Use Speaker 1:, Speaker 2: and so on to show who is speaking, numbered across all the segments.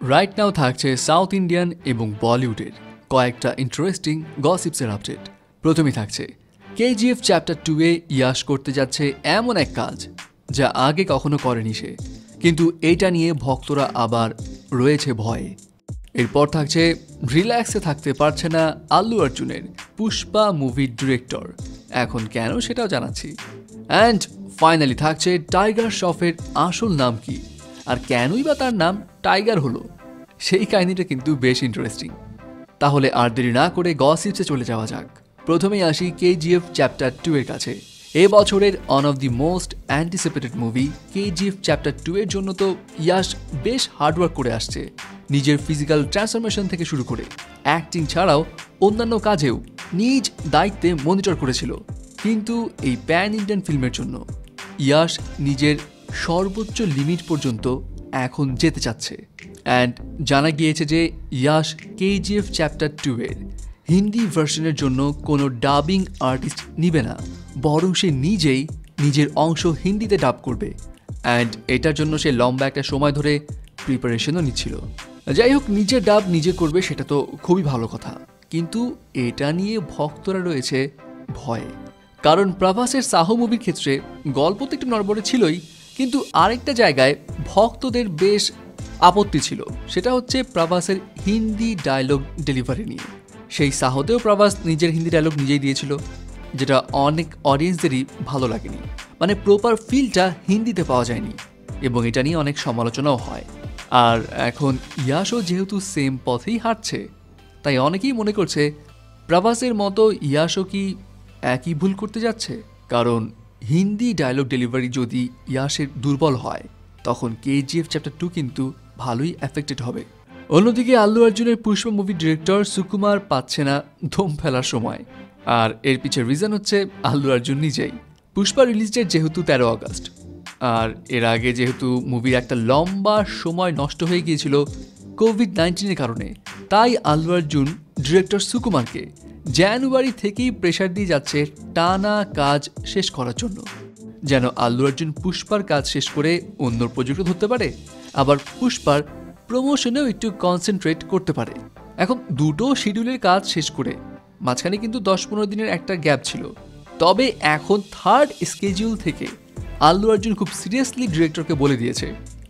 Speaker 1: Right now থাকছে south Indian এবং বলিউডের কয়েকটা ইন্টারেস্টিং গসিপসের আপডেট। প্রথমেই থাকছে কেজিএফ চ্যাপ্টার 2 এ ইয়াশ করতে যাচ্ছে এমন এক কাজ যা আগে কখনো করেনি সে, কিন্তু এটা নিয়ে ভক্তরা আবার রয়েছে ভয়ে। এরপর থাকছে রিল্যাক্সে থাকতে পারছে না আল্লু অর্জুনের পুষ্পা মুভির ডিরেক্টর, এখন কেন সেটাও জানাচ্ছি। অ্যান্ড ফাইনালি থাকছে টাইগার শ্রফের আসল নাম কি আর কেনই বা তার নাম টাইগার হলো, সেই কাহিনীটা কিন্তু বেশ ইন্টারেস্টিং। তাহলে আর দেরি না করে গসিপসে চলে যাওয়া যাক। প্রথমেই আসি কেজিএফ চ্যাপ্টার 2 এর কাছে। এ বছরের one of the most anticipated movie KGF chapter 2 এর জন্য তো ইয়াশ বেশ হার্ডওয়ার্ক করে আসছে। নিজের ফিজিক্যাল ট্রান্সফরমেশন থেকে শুরু করে অ্যাক্টিং ছাড়াও অন্যান্য কাজেও নিজ দায়িত্বে মনিটর করেছিল। কিন্তু এই প্যান ইন্ডিয়ান ফিল্মের জন্য ইয়াশ নিজের সর্বোচ্চ লিমিট পর্যন্ত এখন যেতে চাচ্ছে। অ্যান্ড জানা গিয়েছে যে ইয়াশ কেজিএফ চ্যাপ্টার 2 এর হিন্দি ভার্সনের জন্য কোনো ডাবিং আর্টিস্ট নিবে না, বরং সে নিজেই নিজের অংশ হিন্দিতে ডাব করবে। অ্যান্ড এটার জন্য সে লম্বা একটা সময় ধরে প্রিপারেশনও নিচ্ছিল। যাই হোক, নিজের ডাব নিজে করবে সেটা তো খুবই ভালো কথা, কিন্তু এটা নিয়ে ভক্তরা রয়েছে ভয়ে। কারণ প্রভাসের সাহো মুভির ক্ষেত্রে গল্প তো একটু নড়বড়ে ছিলই, কিন্তু আরেকটা জায়গায় ভক্তদের বেশ আপত্তি ছিল, সেটা হচ্ছে প্রভাসের হিন্দি ডায়লগ ডেলিভারি নিয়ে। সেই সাহোতেও প্রভাস নিজের হিন্দি ডায়লগ নিজেই দিয়েছিল, যেটা অনেক অডিয়েন্সদেরই ভালো লাগেনি, মানে প্রপার ফিলটা হিন্দিতে পাওয়া যায়নি, এবং এটা নিয়ে অনেক সমালোচনাও হয়। আর এখন ইয়াশও যেহেতু সেম পথেই হাঁটছে, তাই অনেকেই মনে করছে প্রভাসের মতো ইয়াশও কি একই ভুল করতে যাচ্ছে। কারণ হিন্দি ডায়লগ ডেলিভারি যদি ইয়াশের দুর্বল হয়, তখন কেজিএফ চ্যাপ্টার 2 কিন্তু ভালোই এফেক্টেড হবে। অন্যদিকে আল্লু অর্জুনের পুষ্পা মুভির ডিরেক্টর সুকুমার পাচ্ছে না দম ফেলার সময়, আর এর পিছের রিজন হচ্ছে আল্লু অর্জুন নিজেই। পুষ্পা রিলিজ ডেট যেহেতু 13 আগস্ট, আর এর আগে যেহেতু মুভির একটা লম্বা সময় নষ্ট হয়ে গিয়েছিল কোভিড-19-এর কারণে, তাই আল্লু অর্জুন ডিরেক্টর সুকুমারকে জানুয়ারি থেকেই প্রেশার দিয়ে যাচ্ছে টানা কাজ শেষ করার জন্য, যেন আল্লু অর্জুন পুষ্পার কাজ শেষ করে অন্য প্রজেক্টও ধরতে পারে, আবার পুষ্পার প্রমোশনেও একটু কনসেন্ট্রেট করতে পারে। এখন দুটো শিডিউলের কাজ শেষ করে মাঝখানে কিন্তু 10-15 দিনের একটা গ্যাপ ছিল, তবে এখন থার্ড স্কেডিউল থেকে আল্লু অর্জুন খুব সিরিয়াসলি ডিরেক্টরকে বলে দিয়েছে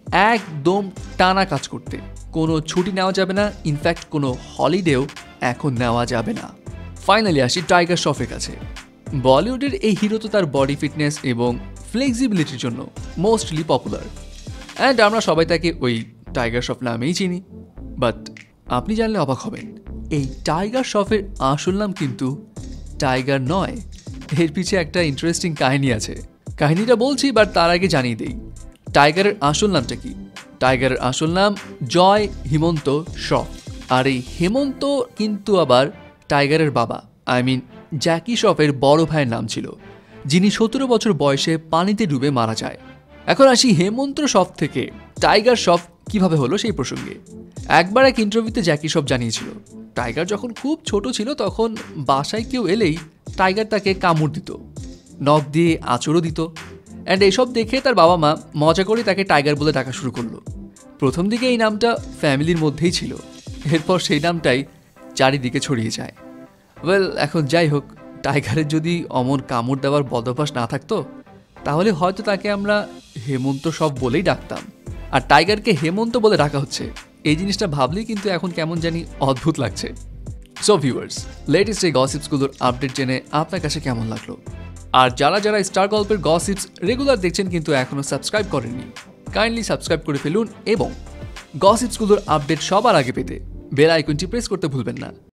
Speaker 1: একদম টানা কাজ করতে, কোনো ছুটি নেওয়া যাবে না, ইনফ্যাক্ট কোনো হলিডেও এখন নেওয়া যাবে না। ফাইনালি আসি টাইগার শ্রফের কাছে। বলিউডের এই হিরো তো তার বডি ফিটনেস এবং ফ্লেক্সিবিলিটির জন্য মোস্টলি পপুলার, অ্যান্ড আমরা সবাই তাকে ওই টাইগার শ্রফ নামেই চিনি। বাট আপনি জানলে অবাক হবেন, এই টাইগার শ্রফের আসল নাম কিন্তু টাইগার নয়। এর পিছে একটা ইন্টারেস্টিং কাহিনী আছে, কাহিনীটা বলছি, বাট তার আগে জানিয়ে দেই টাইগারের আসল নামটা কি। টাইগারের আসল নাম জয় হিমন্ত শ্রফ, আর এই হেমন্ত কিন্তু আবার টাইগারের বাবা, আই মিন জ্যাকি শ্রফের বড় ভাইয়ের নাম ছিল, যিনি 17 বছর বয়সে পানিতে ডুবে মারা যায়। এখন আসি হেমন্ত শ্রফ থেকে টাইগার শ্রফ কিভাবে হলো সেই প্রসঙ্গে। একবার এক ইন্টারভিউতে জ্যাকি শ্রফ জানিয়েছিল টাইগার যখন খুব ছোট ছিল তখন বাসায় কেউ এলেই টাইগার তাকে কামড় দিত, নখ দিয়ে আঁচড়ও দিত, অ্যান্ড এসব দেখে তার বাবা মা মজা করে তাকে টাইগার বলে ডাকা শুরু করলো। প্রথম দিকে এই নামটা ফ্যামিলির মধ্যেই ছিল, এরপর সেই নামটাই চারিদিকে ছড়িয়ে যায়। ওয়েল, এখন যাই হোক, টাইগারের যদি অমন কামড় দেওয়ার বদভ্যাস না থাকতো তাহলে হয়তো তাকে আমরা হেমন্ত শ্রফ বলেই ডাকতাম, আর টাইগারকে হেমন্ত বলে ডাকা হচ্ছে, এই জিনিসটা ভাবলেই কিন্তু এখন কেমন জানি অদ্ভুত লাগছে। সো ভিউয়ার্স, লেটেস্ট এই গসিপসগুলোর আপডেট জেনে আপনার কাছে কেমন লাগলো? আর যারা যারা স্টার গল্পের গসিপস রেগুলার দেখছেন কিন্তু এখনও সাবস্ক্রাইব করেননি, কাইন্ডলি সাবস্ক্রাইব করে ফেলুন এবং গসিপসগুলোর আপডেট সবার আগে পেতে বেল আইকনটি প্রেস করতে ভুলবেন না।